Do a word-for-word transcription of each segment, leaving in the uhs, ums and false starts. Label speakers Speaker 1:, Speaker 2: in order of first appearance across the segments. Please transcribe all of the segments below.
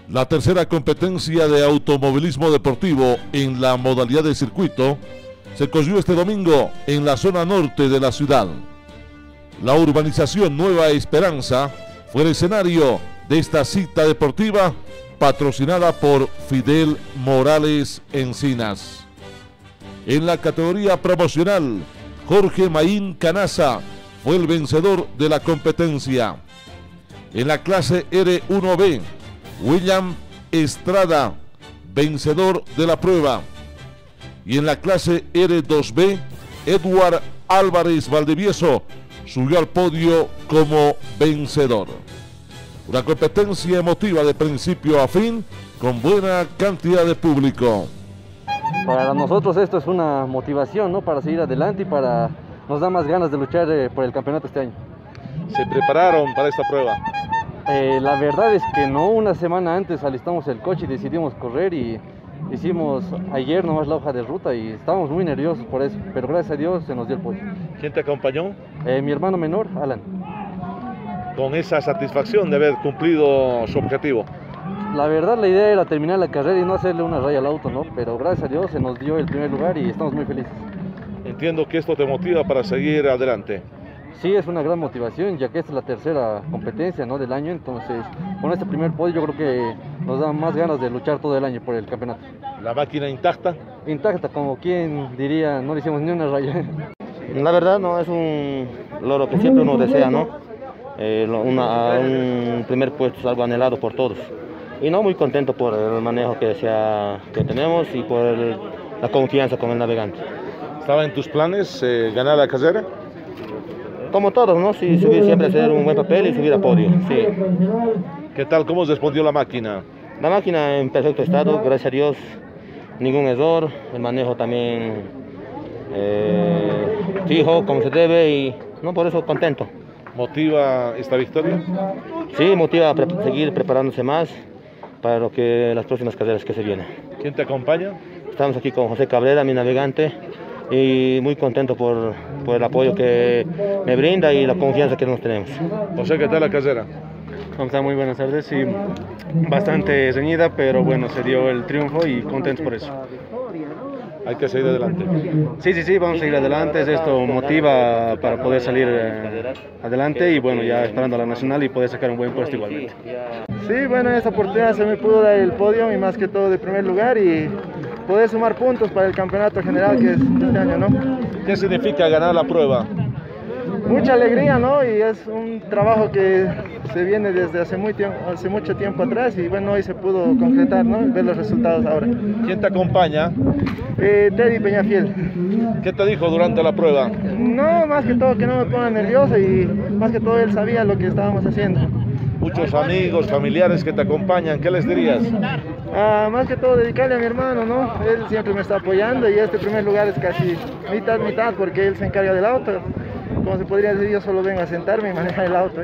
Speaker 1: La tercera competencia de automovilismo deportivo en la modalidad de circuito se corrió este domingo en la zona norte de la ciudad. La urbanización Nueva Esperanza fue el escenario de esta cita deportiva patrocinada por Fidel Morales Encinas. En la categoría promocional, Jorge Maín Canaza fue el vencedor de la competencia. En la clase R uno B, William Estrada, vencedor de la prueba. Y en la clase R dos B, Edward Álvarez Valdivieso subió al podio como vencedor. Una competencia emotiva de principio a fin, con buena cantidad de público.
Speaker 2: Para nosotros esto es una motivación, ¿no? Para seguir adelante y para nos da más ganas de luchar eh, por el campeonato este año.
Speaker 1: ¿Se prepararon para esta prueba?
Speaker 2: Eh, la verdad es que no, una semana antes alistamos el coche y decidimos correr y hicimos ayer nomás la hoja de ruta y estábamos muy nerviosos por eso, pero gracias a Dios se nos dio el podio.
Speaker 1: ¿Quién te acompañó?
Speaker 2: Eh, mi hermano menor, Alan.
Speaker 1: Con esa satisfacción de haber cumplido su objetivo.
Speaker 2: La verdad la idea era terminar la carrera y no hacerle una raya al auto, ¿no? Pero gracias a Dios se nos dio el primer lugar y estamos muy felices.
Speaker 1: Entiendo que esto te motiva para seguir adelante.
Speaker 2: Sí, es una gran motivación, ya que esta es la tercera competencia, ¿no?, del año, entonces con este primer podio yo creo que nos da más ganas de luchar todo el año por el campeonato.
Speaker 1: ¿La máquina intacta?
Speaker 2: Intacta, como quien diría, no le hicimos ni una raya.
Speaker 3: La verdad no es un logro que siempre uno desea, ¿no? Eh, una, un primer puesto es algo anhelado por todos. Y no muy contento por el manejo que, sea, que tenemos y por el, la confianza con el navegante.
Speaker 1: ¿Estaba en tus planes eh, ganar la carrera?
Speaker 3: Como todos, ¿no? Sí, subir, siempre hacer un buen papel y subir a podio, sí.
Speaker 1: ¿Qué tal? ¿Cómo respondió la máquina?
Speaker 3: La máquina en perfecto estado, gracias a Dios, ningún error, el manejo también eh, fijo, como se debe y no, por eso contento.
Speaker 1: ¿Motiva esta victoria?
Speaker 3: Sí, motiva a pre seguir preparándose más para lo que las próximas carreras que se vienen.
Speaker 1: ¿Quién te acompaña?
Speaker 3: Estamos aquí con José Cabrera, mi navegante, y muy contento por, por el apoyo que me brinda y la confianza que nos tenemos.
Speaker 1: José, ¿qué tal la carrera?
Speaker 4: ¿Cómo está? Muy buenas tardes, sí, bastante reñida, pero bueno, se dio el triunfo y contentos por eso.
Speaker 1: Hay que seguir adelante.
Speaker 4: Sí, sí, sí, vamos a seguir adelante, esto motiva para poder salir eh, adelante y bueno, ya esperando a la nacional y poder sacar un buen puesto igualmente.
Speaker 5: Sí, bueno, en esta oportunidad se me pudo dar el podio y más que todo de primer lugar y poder sumar puntos para el campeonato general que es este año, ¿no?
Speaker 1: ¿Qué significa ganar la prueba?
Speaker 5: Mucha alegría, ¿no? Y es un trabajo que se viene desde hace, muy tiempo, hace mucho tiempo atrás y bueno, hoy se pudo concretar, ¿no? Ver los resultados ahora.
Speaker 1: ¿Quién te acompaña?
Speaker 5: Eh, Teddy Peñafiel.
Speaker 1: ¿Qué te dijo durante la prueba?
Speaker 5: No, más que todo que no me ponga nervioso y más que todo él sabía lo que estábamos haciendo.
Speaker 1: Muchos amigos, familiares que te acompañan, ¿qué les dirías?
Speaker 5: Ah, más que todo dedicarle a mi hermano, ¿no? Él siempre me está apoyando y este primer lugar es casi mitad, mitad porque él se encarga del auto. Como se podría decir, yo solo vengo a sentarme y manejar el auto.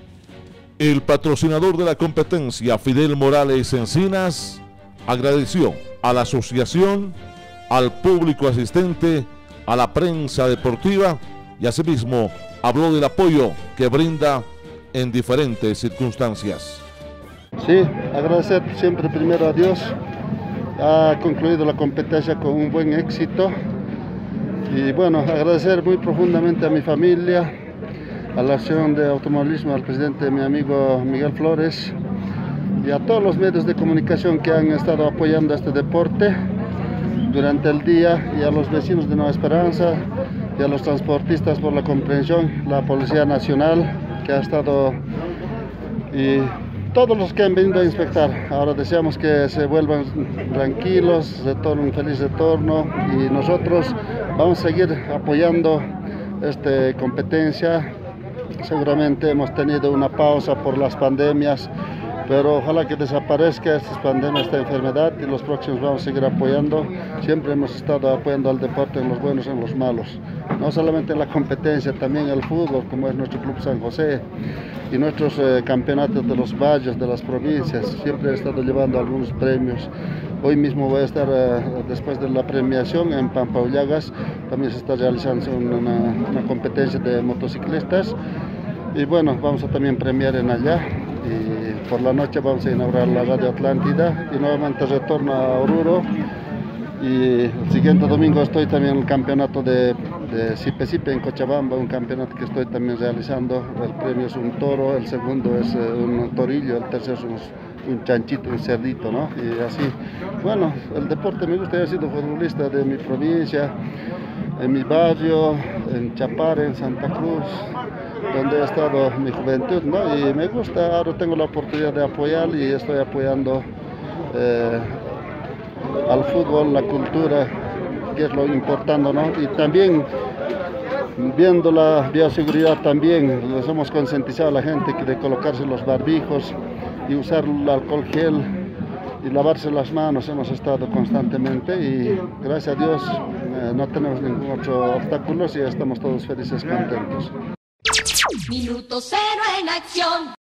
Speaker 1: El patrocinador de la competencia, Fidel Morales Encinas, agradeció a la asociación, al público asistente, a la prensa deportiva y asimismo habló del apoyo que brinda en diferentes circunstancias.
Speaker 6: Sí, agradecer siempre primero a Dios. Ha concluido la competencia con un buen éxito. Y bueno, agradecer muy profundamente a mi familia, a la Asociación de Automovilismo, al presidente, mi amigo Miguel Flores, y a todos los medios de comunicación que han estado apoyando este deporte durante el día, y a los vecinos de Nueva Esperanza, y a los transportistas por la comprensión, la Policía Nacional que ha estado, y todos los que han venido a inspectar. Ahora deseamos que se vuelvan tranquilos, retornen un feliz retorno y nosotros vamos a seguir apoyando esta competencia. Seguramente hemos tenido una pausa por las pandemias, pero ojalá que desaparezca esta pandemia, esta enfermedad, y los próximos vamos a seguir apoyando. Siempre hemos estado apoyando al deporte en los buenos y en los malos. No solamente en la competencia, también el fútbol, como es nuestro Club San José, y nuestros eh, campeonatos de los valles, de las provincias. Siempre he estado llevando algunos premios. Hoy mismo voy a estar, eh, después de la premiación, en Pampaullagas. También se está realizando una, una competencia de motociclistas. Y bueno, vamos a también premiar en allá. y por la noche vamos a inaugurar la Radio Atlántida y nuevamente retorno a Oruro. Y el siguiente domingo estoy también en el campeonato de, de Sipe Sipe en Cochabamba, un campeonato que estoy también realizando. El premio es un toro, el segundo es un torillo, el tercero es un, un chanchito, un cerdito, ¿no? Y así, bueno, el deporte me gusta, he sido futbolista de mi provincia, en mi barrio, en Chapare, en Santa Cruz, donde he estado en mi juventud, ¿no? Y me gusta, ahora tengo la oportunidad de apoyar y estoy apoyando eh, al fútbol, la cultura, que es lo importante, ¿no? Y también viendo la bioseguridad también, les hemos concientizado a la gente que de colocarse los barbijos y usar el alcohol gel y lavarse las manos, hemos estado constantemente y gracias a Dios eh, no tenemos ningún otro obstáculo y estamos todos felices, contentos.
Speaker 7: Minuto cero en acción.